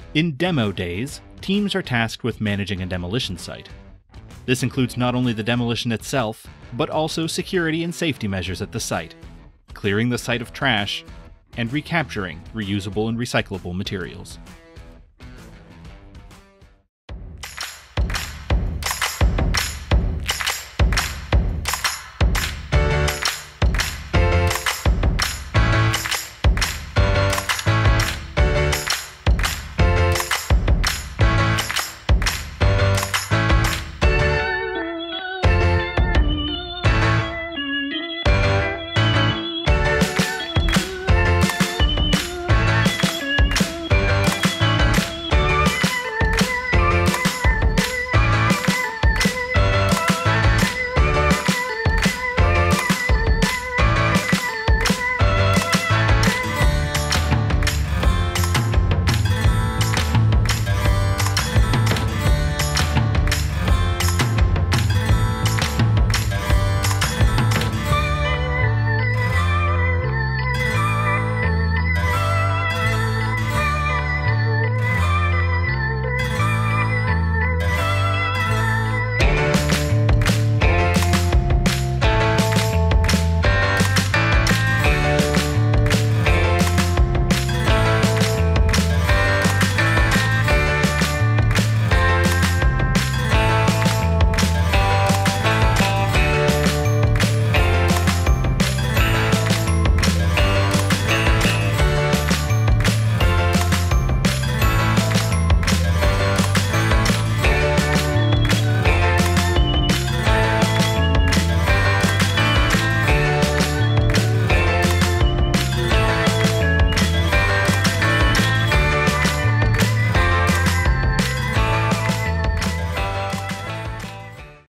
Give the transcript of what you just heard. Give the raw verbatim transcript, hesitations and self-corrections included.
In demo days, teams are tasked with managing a demolition site. This includes not only the demolition itself, but also security and safety measures at the site, clearing the site of trash, and recapturing reusable and recyclable materials.